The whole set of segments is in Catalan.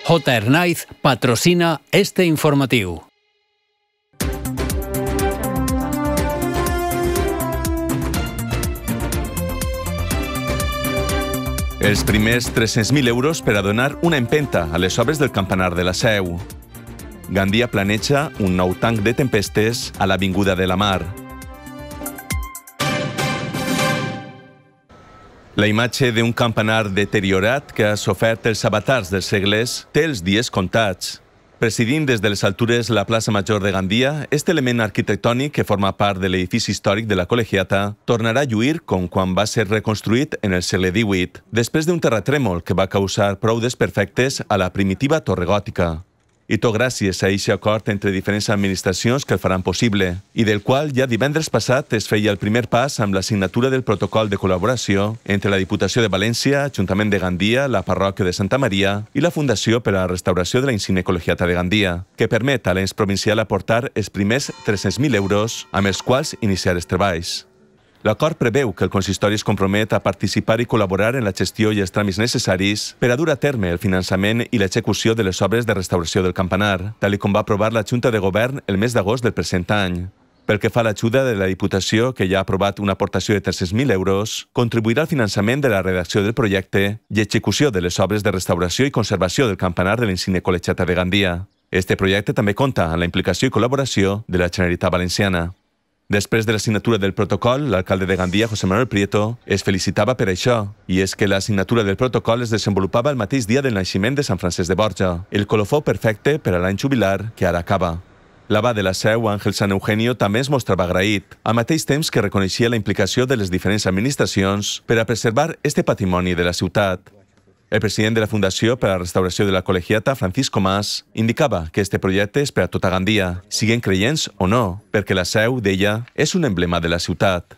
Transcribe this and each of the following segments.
J. Hernáiz patrocina este informatiu. Els primers 300.000 euros per a donar una empenta a les obres del campanar de la Seu. Gandia planeja un nou tanc de tempestes a l'Avinguda de la Mar. La imatge d'un campanar deteriorat que ha sofert els avatars dels segles té els dies comptats. Presidint des de les altures la plaça Major de Gandia, aquest element arquitectònic que forma part de l'edifici històric de la Col·legiata tornarà a lluir com quan va ser reconstruït en el segle XVIII, després d'un terratrèmol que va causar prou desperfectes a la primitiva torre gòtica. I tot gràcies a aquest acord entre diferents administracions que el faran possible, i del qual ja divendres passat es feia el primer pas amb la signatura del protocol de col·laboració entre la Diputació de València, Ajuntament de Gandia, la Parròquia de Santa Maria i la Fundació per a la Restauració de la Insígnia Col·legiata de Gandia, que permet a l'ens provincial aportar els primers 300.000 euros amb els quals iniciar els treballs. L'acord preveu que el consistori es compromet a participar i col·laborar en la gestió i els tràmits necessaris per a dur a terme el finançament i l'execució de les obres de restauració del campanar, tal com va aprovar la Junta de Govern el mes d'agost del present any. Pel que fa a l'ajuda de la Diputació, que ja ha aprovat una aportació de 300.000 euros, contribuirà al finançament de la redacció del projecte i execució de les obres de restauració i conservació del campanar de la Insígnia Col·legiata de Gandia. Este projecte també compta amb la implicació i col·laboració de la Generalitat Valenciana. Després de la signatura del protocol, l'alcalde de Gandia, José Manuel Prieto, es felicitava per això, i és que la signatura del protocol es desenvolupava el mateix dia del naixement de Sant Francesc de Borja, el colofó perfecte per a l'any jubilar que ara acaba. L'abat de la Seu, Àngel San Eugenio, també es mostrava agraït, al mateix temps que reconeixia la implicació de les diferents administracions per a preservar este patrimoni de la ciutat. El president de la Fundació per a la Restauració de la Col·legiata, Francisco Mas, indicava que este projecte és per a tota Gandia, siguen creients o no, perquè la Seu, deia, és un emblema de la ciutat.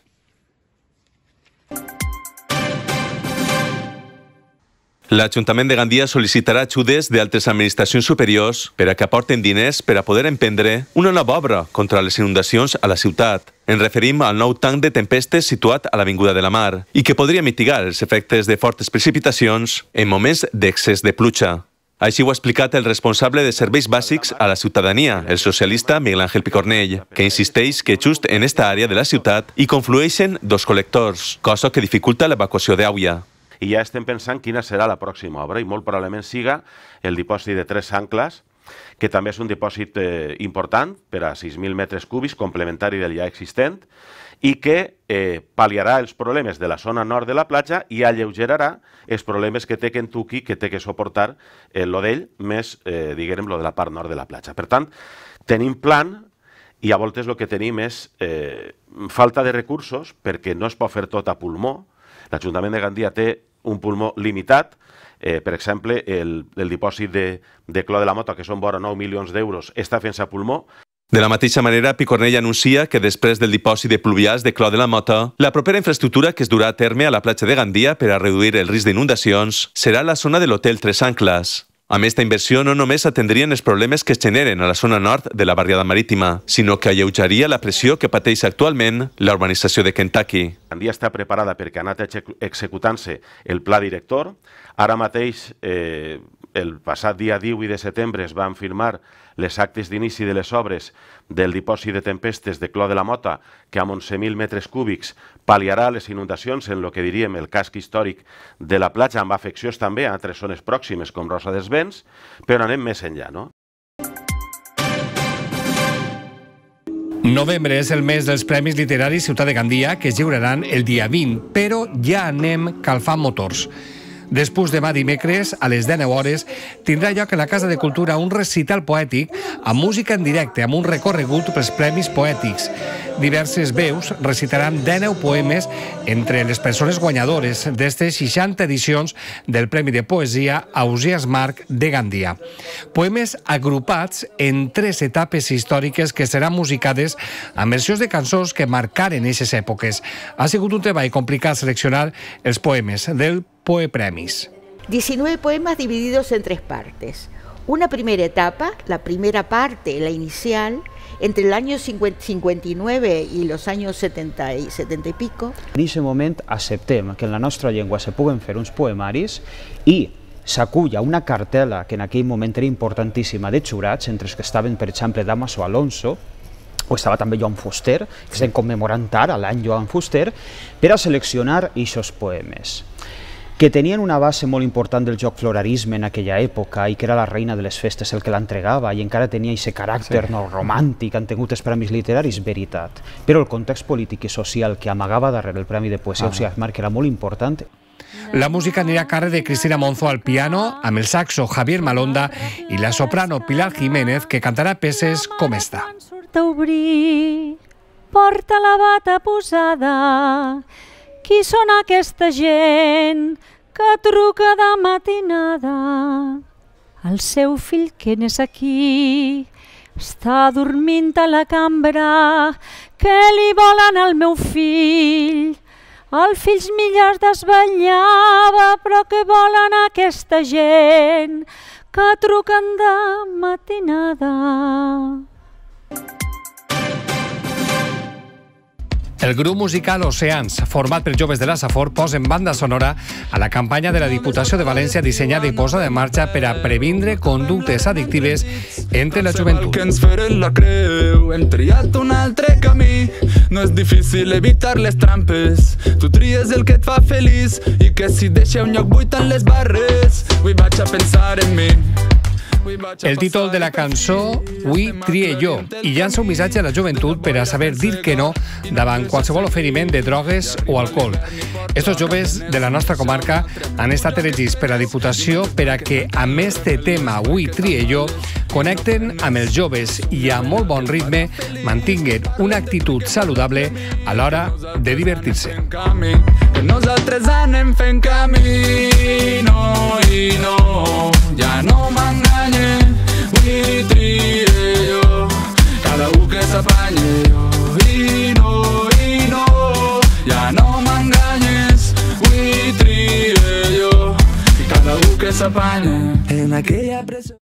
L'Ajuntament de Gandia sol·licitarà ajudes d'altres administracions superiors per a que aporten diners per a poder emprendre una nova obra contra les inundacions a la ciutat. Ens referim al nou tanc de tempestes situat a l'Avinguda de la Mar i que podria mitigar els efectes de fortes precipitacions en moments d'excés de pluja. Així ho ha explicat el responsable de serveis bàsics a la ciutadania, el socialista Miguel Ángel Picornell, que insisteix que just en esta àrea de la ciutat hi conflueixen dos col·lectors, cosa que dificulta l'evacuació d'aigua. I ja estem pensant quina serà la pròxima obra i molt probablement siga el dipòsit de 3 ancles, que també és un dipòsit important per a 6.000 metres cúbics, complementari del ja existent, i que pal·liarà els problemes de la zona nord de la platja i alleugerarà els problemes que té Kentucky, que té que suportar l'Odell més, diguem, lo de la part nord de la platja. Per tant, tenim plan i a voltes el que tenim és falta de recursos perquè no es pot fer tot a pulmó. L'Ajuntament de Gandia té un pulmó limitat. Per exemple, el dipòsit de clor de la Mota, que són vora 9 milions d'euros, està fent-se a pulmó. De la mateixa manera, Picornell anuncia que després del dipòsit de pluvials de clor de la Mota, la propera infraestructura que es durà a terme a la platja de Gandia per a reduir el risc d'inundacions serà la zona de l'Hotel Tres Ancles. Amb aquesta inversió no només atendrien els problemes que es generen a la zona nord de la barriada marítima, sinó que alleujaria la pressió que pateix actualment la urbanització de Kentucky. Gandia està preparada perquè ha anat executant-se el pla director. Ara mateix, el passat dia 18 de setembre, es van firmar les actes d'inici de les obres del dipòsit de tempestes de clor de la Mota, que amb 11.000 metres cúbics pal·liarà les inundacions en el que diríem el casc històric de la platja, amb afeccions també a altres zones pròximes com Rosa dels Vents, però anem més enllà, no? Novembre és el mes dels Premis Literaris Ciutat de Gandia, que es lliuraran el dia 20, però ja anem calfant motors. Després demà dimecres, a les 19 hores, tindrà lloc a la Casa de Cultura un recital poètic amb música en directe, amb un recorregut pels Premis Poètics. Diverses veus recitaran 19 poemes entre les persones guanyadores d'estes 60 edicions del Premi de Poesia Ausiàs Marc de Gandia. Poemes agrupats en 3 etapes històriques que seran musicades amb versions de cançons que marcaren aquestes èpoques. Ha sigut un treball complicat seleccionar els poemes del Poepremis. 19 poemas divididos en 3 partes. Una primera etapa, la primera parte, la inicial, entre el año 59 i los años 70 y pico. En aquest moment acceptem que en la nostra llengua se puguen fer uns poemaris i s'acull a una cartela que en aquell moment era importantíssima de jurats, entre els que estaven, per exemple, Damaso Alonso, o estava també Joan Fuster, que estem commemorant ara l'any Joan Fuster, per a seleccionar aquests poemes, que tenien una base molt important del joc florarisme en aquella època i que era la reina de les festes el que l'entregava i encara tenia aquest caràcter romàntic, han tingut els premis literaris, veritat. Però el context polític i social que amagava darrere el Premi de Poesia Auxiliar Marc era molt important. La música anirà a càrrec de Cristina Monzo al piano, amb el saxo Javier Malonda i la soprano Pilar Jiménez, que cantarà peces com esta. Surt a obrir, porta la bata posada. Qui són aquesta gent que truca de matinada? El seu fill que n'és aquí està dormint a la cambra. Què li volen al meu fill? El fill millor desvetllava, però què volen aquesta gent que truquen de matinada? El grup musical Oceans, format per joves de la Safor, posa en banda sonora a la campanya de la Diputació de València dissenyada i posada en marxa per a previndre conductes addictives entre la joventut. Que ens feren la creu, hem triat un altre camí, no és difícil evitar les trampes, tu tries el que et fa feliç i que si deixa un lloc buit en les barres, avui vaig a pensar en mi. El títol de la cançó Avui trie jo i llança un missatge a la joventut per a saber dir que no davant qualsevol oferiment de drogues o alcohol. Estos joves de la nostra comarca han estat elegits per la Diputació per a que, amb este tema Avui trie jo, connecten amb els joves i a molt bon ritme mantinguen una actitud saludable a l'hora de divertir-se. Nosaltres anem fent camí, no i no, ja no m'enganye, avui trie jo, cada un que s'apanye jo, i no, ja no m'enganyes, avui trie jo, i cada un que s'apanye en aquella presó.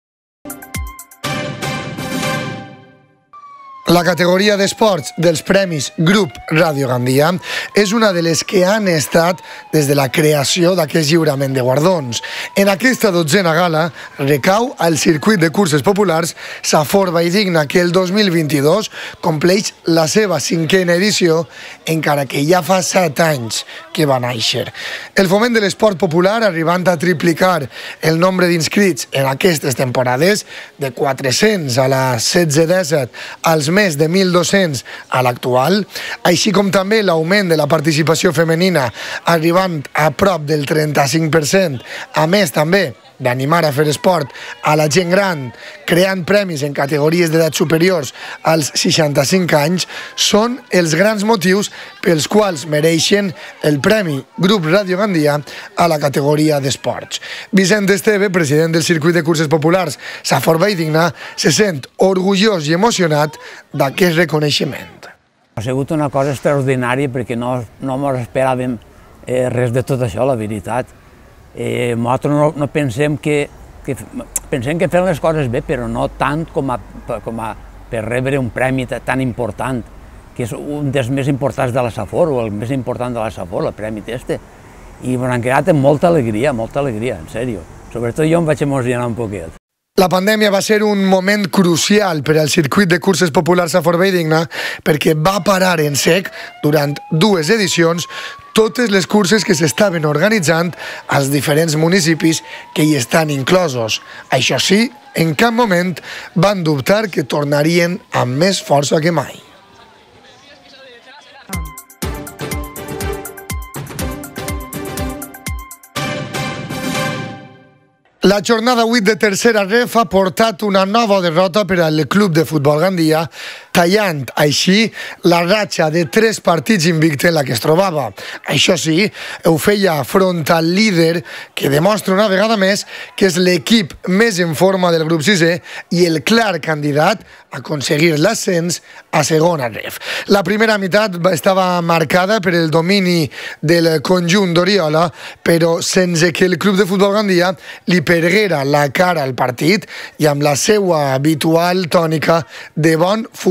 La categoria d'esports dels Premis Grup Ràdio Gandia és una de les que han estat des de la creació d'aquest lliurament de guardons. En aquesta 12a gala recau al circuit de curses populars Safor Valldigna, que el 2022 compleix la seva 5a edició, encara que ja fa 7 anys que va néixer. El foment de l'esport popular, arribant a triplicar el nombre d'inscrits en aquestes temporades, de 400 a la 16-17 als més de 1.200 a l'actual, així com també l'augment de la participació femenina arribant a prop del 35%, a més també d'animar a fer esport a la gent gran, creant premis en categories d'edat superiors als 65 anys, són els grans motius pels quals mereixen el Premi Grup Ràdio Gandia a la categoria d'esports. Vicent Esteve, president del circuit de curses populars Safor Valldigna, se sent orgullós i emocionat d'aquest reconeixement. Ha sigut una cosa extraordinària perquè no ens esperàvem res de tot això, la veritat. Nosaltres no pensem que fem les coses bé, però no tant com per rebre un premi tan important, que és un dels més importants de la Safor, o el més important de la Safor, el premi este. I m'han quedat amb molta alegria, en sèrio. Sobretot jo em vaig emocionar un poquet. La pandèmia va ser un moment crucial per al circuit de curses populars Safor Valldigna perquè va parar en sec durant 2 edicions totes les curses que s'estaven organitzant als diferents municipis que hi estan inclosos. Això sí, en cap moment van dubtar que tornarien amb més força que mai. La jornada 8 de tercera ref ha portat una nova derrota per al Club de Futbol Gandia, tallant així la ratxa de 3 partits invicte en la que es trobava. Això sí, ho feia front al líder, que demostra una vegada més que és l'equip més en forma del grup 6è i el clar candidat a aconseguir l'ascens a segona ref. La primera meitat estava marcada per el domini del conjunt d'Oriola, però sense que el Club de Futbol Gandia li perguera la cara al partit i amb la seva habitual tònica de bon futbol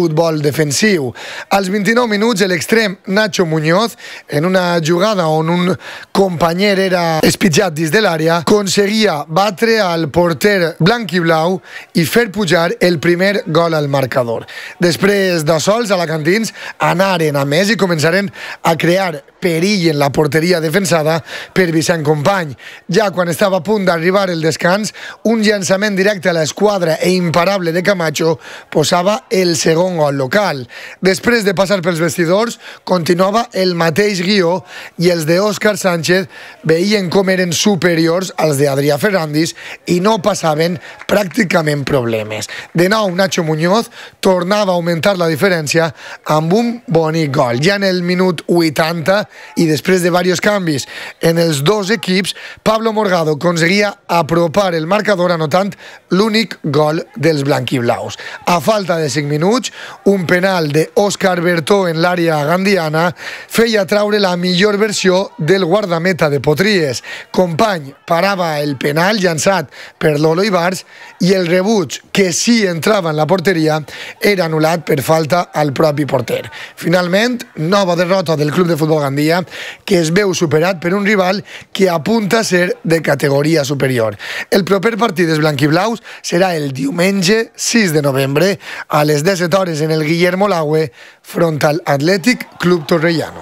futbol defensiu. Als 29 minuts, l'extrem Nacho Muñoz, en una jugada on un companyer era espitjat dins de l'àrea, aconseguia batre al porter blanc i blau i fer pujar el primer gol al marcador. Després de sols, alacantins anaren a més i començaren a crear perill en la porteria defensada per Vicent Company. Ja quan estava a punt d'arribar el descans, un llançament directe a l'esquadra e imparable de Camacho posava el segon gol local. Després de passar pels vestidors, continuava el mateix guió i els de Òscar Sánchez veien com eren superiors als de Adrià Ferrandis i no passaven pràcticament problemes. De nou, Nacho Muñoz tornava a augmentar la diferència amb un bonic gol. Ja en el minut 80 i després de diversos canvis en els dos equips, Pablo Morgado aconseguia apropar el marcador anotant l'únic gol dels blanquiblaus. A falta de 5 minuts, un penal d'Òscar Bertó en l'àrea gandiana feia traure la millor versió del guardameta de Potries. Company parava el penal llançat per Lolo Ibars i el rebuig, que sí entrava en la porteria, era anul·lat per falta al propi porter. Finalment, nova derrota del Club de Futbol Gandia, que es veu superat per un rival que apunta a ser de categoria superior. El proper partit dels blanquiblaus serà el diumenge 6 de novembre a les 17 hores en el Guillermo Laue front al Athletic Club Torrellano.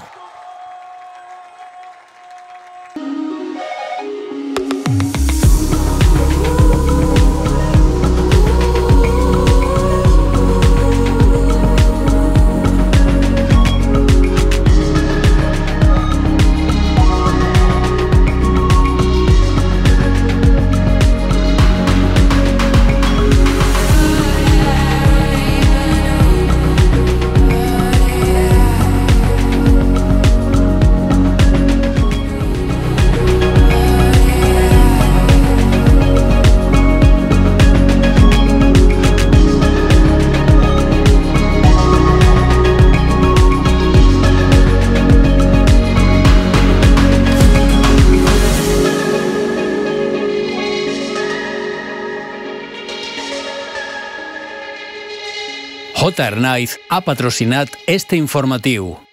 J. Arnaiz ha patrocinat este informatiu.